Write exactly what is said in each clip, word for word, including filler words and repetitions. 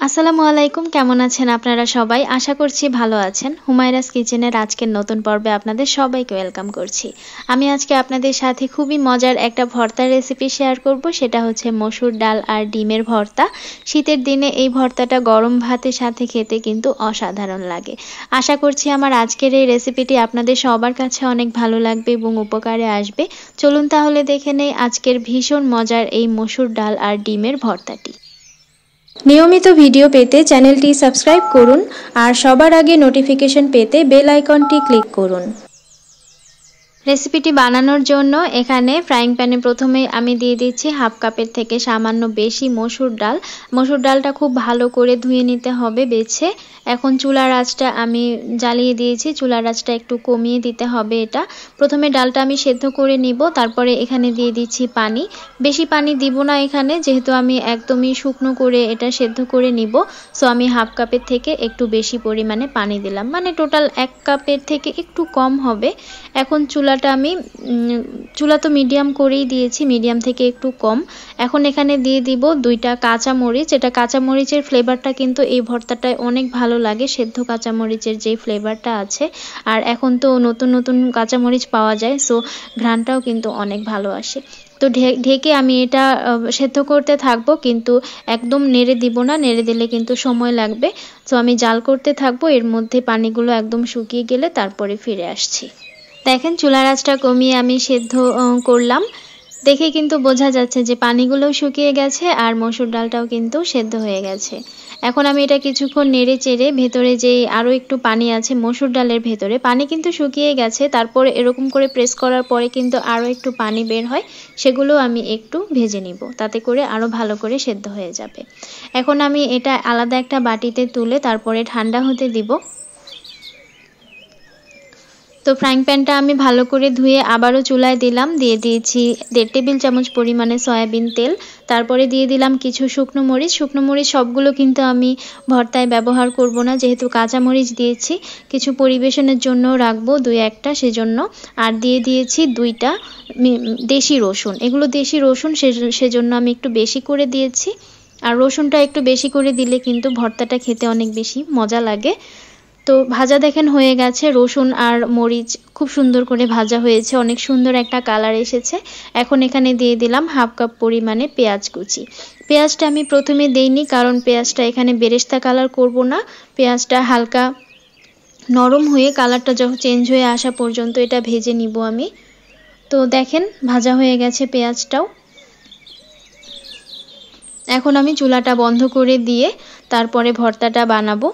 আসসালামু আলাইকুম, কেমন আছেন আপনারা সবাই? আশা করছি ভালো আছেন। হুমায়রাস কিচেনের আজকের নতুন পর্বে আপনাদের সবাইকে ওয়েলকাম করছি। আমি আজকে আপনাদের সাথে খুবই মজার একটা ভর্তার রেসিপি শেয়ার করব। সেটা হচ্ছে মসুর ডাল আর ডিমের ভর্তা। শীতের দিনে এই ভর্তাটা গরম ভাতের সাথে খেতে কিন্তু অসাধারণ লাগে। আশা করছি আমার আজকের এই রেসিপিটি আপনাদের সবার কাছে অনেক ভালো লাগবে এবং উপকারে আসবে। চলুন তাহলে দেখে নেই আজকের ভীষণ মজার এই মসুর ডাল আর ডিমের ভর্তাটি। নিয়মিত ভিডিও পেতে চ্যানেলটি সাবস্ক্রাইব করুন আর সবার আগে নোটিফিকেশন পেতে বেল আইকনটি ক্লিক করুন। রেসিপিটি বানানোর জন্য এখানে ফ্রাইং প্যানে প্রথমে আমি দিয়ে দিচ্ছি হাফ কাপের থেকে সামান্য বেশি মসুর ডাল। মসুর ডালটা খুব ভালো করে ধুয়ে নিতে হবে বেছে। এখন চুলার আঁচটা আমি জ্বালিয়ে দিয়েছি, চুলার আঁচটা একটু কমিয়ে দিতে হবে। এটা প্রথমে ডালটা আমি সেদ্ধ করে নিব, তারপরে এখানে দিয়ে দিচ্ছি পানি। বেশি পানি দিব না এখানে, যেহেতু আমি একদমই শুকনো করে এটা সেদ্ধ করে নিব। সো আমি হাফ কাপের থেকে একটু বেশি পরিমাণে পানি দিলাম, মানে টোটাল এক কাপের থেকে একটু কম হবে। এখন চুলাটা আমি চুলা তো মিডিয়াম করেই দিয়েছি, মিডিয়াম থেকে একটু কম। এখন এখানে দিয়ে দিব দুইটা কাঁচা মরিচ। এটা কাঁচা মরিচের ফ্লেভারটা কিন্তু এই ভর্তাটায় অনেক ভালো লাগে, সেদ্ধ কাঁচা মরিচের যে ফ্লেভারটা আছে। আর এখন তো নতুন নতুন কাঁচা মরিচ পাওয়া যায়, সো ঘ্রাণটাও কিন্তু অনেক ভালো আসে। তো ঢেকে আমি এটা সেদ্ধ করতে থাকবো, কিন্তু একদম নেড়ে দিব না, নেড়ে দিলে কিন্তু সময় লাগবে। সো আমি জাল করতে থাকবো, এর মধ্যে পানিগুলো একদম শুকিয়ে গেলে তারপরে ফিরে আসছি। দেখেন চুলার আঁচটা কমিয়ে আমি সেদ্ধ করলাম, দেখে কিন্তু বোঝা যাচ্ছে যে পানিগুলোও শুকিয়ে গেছে আর মসুর ডালটাও কিন্তু সেদ্ধ হয়ে গেছে। এখন আমি এটা কিছুক্ষণ নেড়ে চেড়ে ভেতরে যে আরও একটু পানি আছে মসুর ডালের ভেতরে, পানি কিন্তু শুকিয়ে গেছে, তারপরে এরকম করে প্রেস করার পরে কিন্তু আরও একটু পানি বের হয়, সেগুলো আমি একটু ভেজে নিব, তাতে করে আরও ভালো করে সেদ্ধ হয়ে যাবে। এখন আমি এটা আলাদা একটা বাটিতে তুলে তারপরে ঠান্ডা হতে দিব। তো ফ্রাইং প্যানটা আমি ভালো করে ধুয়ে আবারও চুলায় দিলাম, দিয়ে দিয়েছি দেড় টেবিল চামচ পরিমাণে সয়াবিন তেল। তারপরে দিয়ে দিলাম কিছু শুকনো মরিচ। শুকনো মরিচ সবগুলো কিন্তু আমি ভর্তায় ব্যবহার করব না, যেহেতু কাঁচা মরিচ দিয়েছি। কিছু পরিবেশনের জন্য রাখবো দুই একটা, সেজন্য। আর দিয়ে দিয়েছি দুইটা দেশি রসুন। এগুলো দেশি রসুন, সেজন্য আমি একটু বেশি করে দিয়েছি। আর রসুনটা একটু বেশি করে দিলে কিন্তু ভর্তাটা খেতে অনেক বেশি মজা লাগে। তো ভাজা দেখেন হয়ে গেছে, রসুন আর মরিচ খুব সুন্দর করে ভাজা হয়েছে, অনেক সুন্দর একটা কালার এসেছে। এখন এখানে দিয়ে দিলাম হাফ কাপ পরিমাণে পেঁয়াজ কুচি। পেঁয়াজটা আমি প্রথমে দেইনি, কারণ পেঁয়াজটা এখানে বেরেস্তা কালার করব না। পেঁয়াজটা হালকা নরম হয়ে কালারটা যখন চেঞ্জ হয়ে আসা পর্যন্ত এটা ভেজে নিব আমি। তো দেখেন ভাজা হয়ে গেছে পেঁয়াজটাও। এখন আমি চুলাটা বন্ধ করে দিয়ে তারপরে ভর্তাটা বানাবো।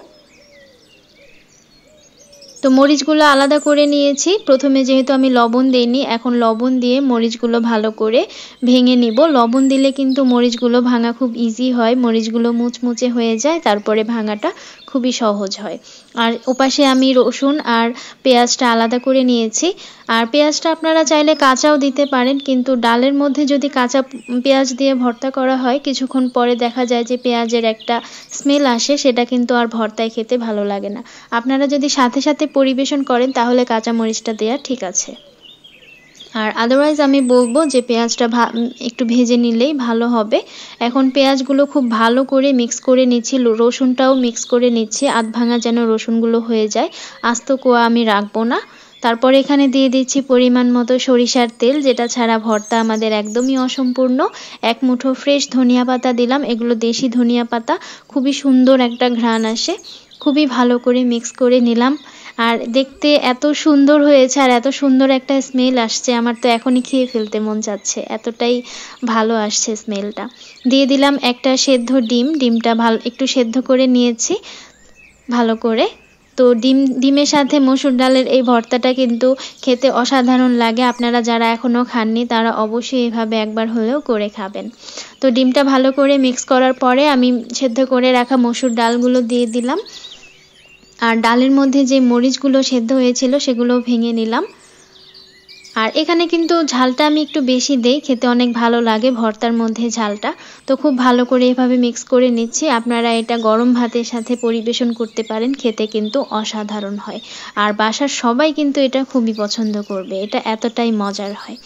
তো মরিচগুলো আলাদা করে নিয়েছি। প্রথমে যেহেতু আমি লবণ দেইনি, এখন লবণ দিয়ে মরিচগুলো ভালো করে ভেঙে নিব। লবণ দিলে কিন্তু মরিচগুলো ভাঙা খুব ইজি হয়, মরিচগুলো মুচমুচে হয়ে যায়, তারপরে ভাঙাটা খুবই সহজ হয়। আর ওপাশে আমি রসুন আর পেঁয়াজটা আলাদা করে নিয়েছি। আর পেঁয়াজটা আপনারা চাইলে কাঁচাও দিতে পারেন, কিন্তু ডালের মধ্যে যদি কাঁচা পেঁয়াজ দিয়ে ভর্তা করা হয়, কিছুক্ষণ পরে দেখা যায় যে পেঁয়াজের একটা স্মেল আসে, সেটা কিন্তু আর ভর্তায় খেতে ভালো লাগে না। আপনারা যদি সাথে সাথে পরিবেশন করেন তাহলে কাঁচা মরিচটা দেওয়া ঠিক আছে। আর আদারওয়াইজ আমি বলবো যে পেঁয়াজটা একটু ভেজে নিলেই ভালো হবে। এখন পেঁয়াজগুলো খুব ভালো করে মিক্স করে নিচ্ছি, রসুনটাও মিক্স করে নিচ্ছি, আধ ভাঙা যেন রসুনগুলো হয়ে যায়, আস্ত কোয়া আমি রাখবো না। তারপরে এখানে দিয়ে দিচ্ছি পরিমাণ মতো সরিষার তেল, যেটা ছাড়া ভর্তা আমাদের একদমই অসম্পূর্ণ। এক মুঠো ফ্রেশ ধনিয়া পাতা দিলাম, এগুলো দেশি ধনিয়া পাতা, খুবই সুন্দর একটা ঘ্রাণ আসে। খুবই ভালো করে মিক্স করে নিলাম, আর দেখতে এত সুন্দর হয়েছে আর এত সুন্দর একটা স্মেল আসছে, আমার তো এখনই খেয়ে ফেলতে মন চাচ্ছে, এতটাই ভালো আসছে স্মেলটা। দিয়ে দিলাম একটা সেদ্ধ ডিম, ডিমটা ভালো একটু সেদ্ধ করে নিয়েছি ভালো করে। তো ডিম ডিমের সাথে মসুর ডালের এই ভর্তাটা কিন্তু খেতে অসাধারণ লাগে। আপনারা যারা এখনও খাননি তারা অবশ্যই এভাবে একবার হলেও করে খাবেন। তো ডিমটা ভালো করে মিক্স করার পরে আমি সেদ্ধ করে রাখা মসুর ডালগুলো দিয়ে দিলাম। আর ডালের মধ্যে যে মরিচগুলো সেদ্ধ হয়েছিল সেগুলো ভেঙে নিলাম। আর এখানে কিন্তু ঝালটা আমি একটু বেশি দেই, খেতে অনেক ভালো লাগে ভর্তার মধ্যে ঝালটা। তো খুব ভালো করে এভাবে মিক্স করে নিচ্ছি। আপনারা এটা গরম ভাতের সাথে পরিবেশন করতে পারেন, খেতে কিন্তু অসাধারণ হয়। আর বাসার সবাই কিন্তু এটা খুবই পছন্দ করবে, এটা এতটাই মজার হয়। তো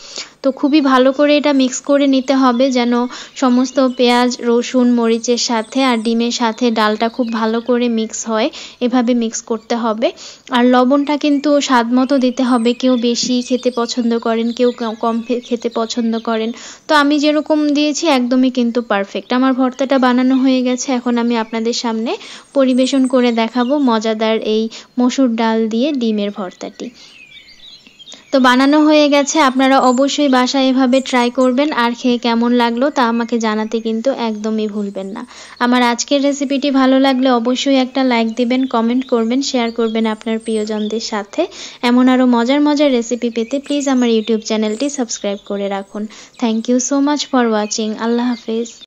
তো খুবই ভালো করে এটা মিক্স করে নিতে হবে যেন সমস্ত পেঁয়াজ রসুন মরিচের সাথে আর ডিমের সাথে ডালটা খুব ভালো করে মিক্স হয়, এভাবে মিক্স করতে হবে। আর লবণটা কিন্তু স্বাদ মতো দিতে হবে, কেউ বেশি খেতে পছন্দ করেন কেউ কম খেতে পছন্দ করেন, তো আমি যেরকম দিয়েছি একদমই কিন্তু পারফেক্ট। আমার ভর্তাটা বানানো হয়ে গেছে, এখন আমি আপনাদের সামনে পরিবেশন করে দেখাবো মজাদার এই মসুর ডাল দিয়ে ডিমের ভর্তাটি। তো বানানো হয়ে গেছে, আপনারা অবশ্যই বাসায় এভাবে ট্রাই করবেন আর খেয়ে কেমন লাগলো তা আমাকে জানাতে কিন্তু একদমই ভুলবেন না। আমার আজকের রেসিপিটি ভালো লাগলে অবশ্যই একটা লাইক দিবেন, কমেন্ট করবেন, শেয়ার করবেন আপনার প্রিয়জনদের সাথে। এমন আরও মজার মজার রেসিপি পেতে প্লিজ আমার ইউটিউব চ্যানেলটি সাবস্ক্রাইব করে রাখুন। Thank you so much for watching. আল্লাহ হাফেজ।